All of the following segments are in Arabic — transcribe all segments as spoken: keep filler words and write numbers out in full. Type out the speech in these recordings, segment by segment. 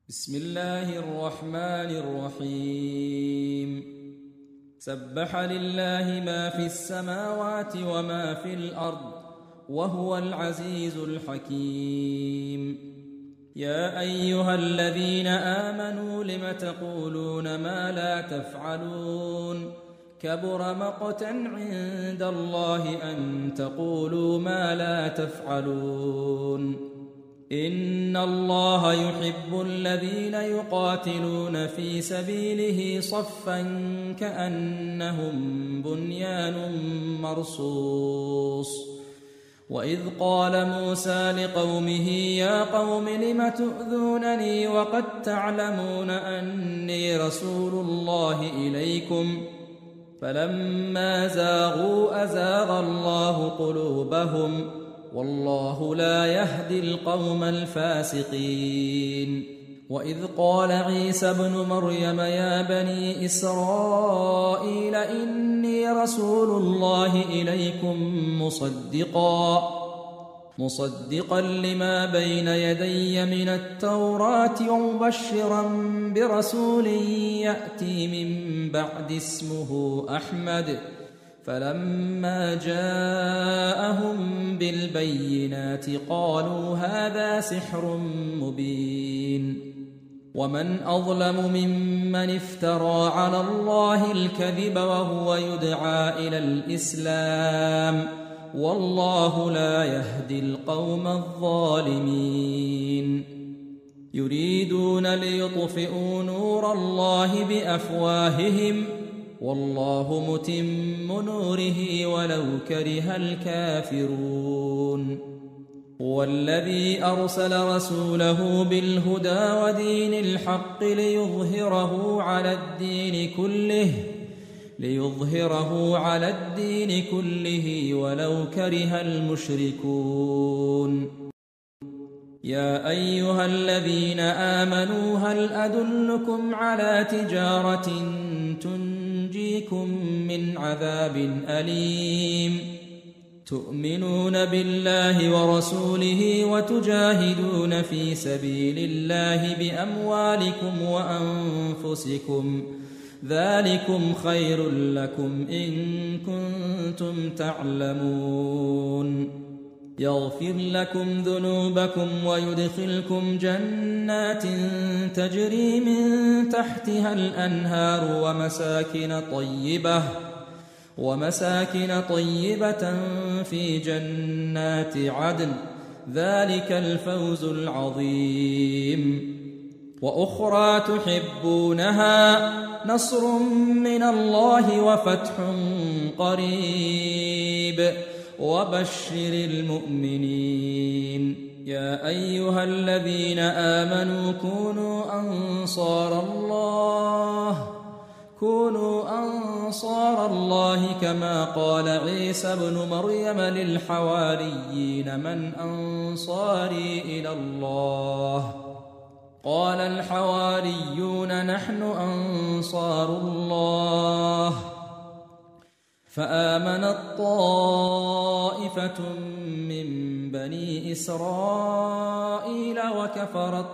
بسم الله الرحمن الرحيم سبح لله ما في السماوات وما في الأرض وهو العزيز الحكيم يا أيها الذين آمنوا لم تقولون ما لا تفعلون كبر مقتا عند الله أن تقولوا ما لا تفعلون إن الله يحب الذين يقاتلون في سبيله صفا كأنهم بنيان مرصوص وإذ قال موسى لقومه يا قوم لم تؤذونني وقد تعلمون أني رسول الله إليكم فلما زاغوا أزاغ الله قلوبهم والله لا يهدي القوم الفاسقين وإذ قال عيسى ابن مريم يا بني إسرائيل إني رسول الله إليكم مصدقا مصدقا لما بين يدي من التوراة ومبشرا برسول يأتي من بعد اسمه أحمد فلما جاءهم بالبينات قالوا هذا سحر مبين ومن أظلم ممن افترى على الله الكذب وهو يدعى إلى الإسلام والله لا يهدي القوم الظالمين يريدون ليطفئوا نور الله بأفواههم والله متم نوره ولو كره الكافرون هو الذي أرسل رسوله بالهدى ودين الحق ليظهره على الدين كله ليظهره على الدين كله ولو كره المشركون يا أيها الذين آمنوا هل أدلكم على تجارة تنجيكم من عذاب أليم تؤمنون بالله ورسوله وتجاهدون في سبيل الله بأموالكم وأنفسكم ذلكم خير لكم إن كنتم تعلمون يغفر لكم ذنوبكم ويدخلكم جنات تجري من تحتها الأنهار ومساكن طيبة ومساكن طيبة في جنات عدن ذلك الفوز العظيم وأخرى تحبونها نصر من الله وفتح قريب وبشر المؤمنين يا أيها الذين آمنوا كونوا أنصار الله كونوا أنصار الله كما قال عيسى ابن مريم للحواريين من أنصاري إلى الله قال الحواريون نحن أنصار الله فآمنت طائفة من بني إسرائيل وكفرت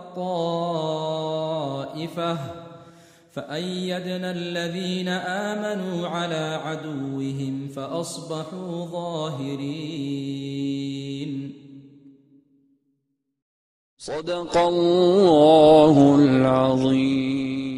طائفة فأيدنا الذين آمنوا على عدوهم فأصبحوا ظاهرين صدق الله العظيم.